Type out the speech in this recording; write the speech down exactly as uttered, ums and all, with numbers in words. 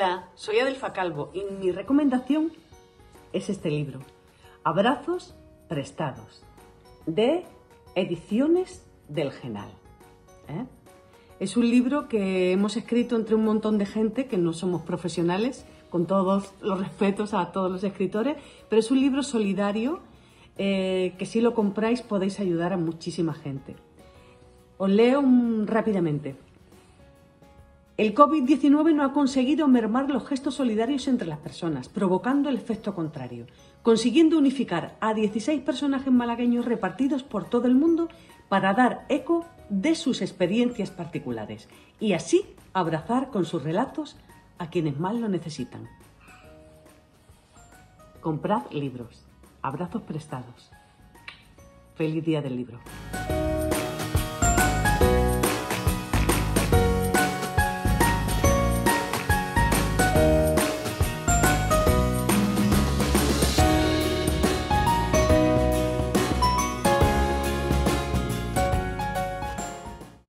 Hola, soy Adelfa Calvo y mi recomendación es este libro, Abrazos prestados, de Ediciones del Genal. ¿Eh? Es un libro que hemos escrito entre un montón de gente que no somos profesionales, con todos los respetos a todos los escritores, pero es un libro solidario eh, que si lo compráis podéis ayudar a muchísima gente. Os leo un, rápidamente. El COVID diecinueve no ha conseguido mermar los gestos solidarios entre las personas, provocando el efecto contrario, consiguiendo unificar a dieciséis personajes malagueños repartidos por todo el mundo para dar eco de sus experiencias particulares y así abrazar con sus relatos a quienes más lo necesitan. Comprad libros. Abrazos prestados. Feliz día del libro.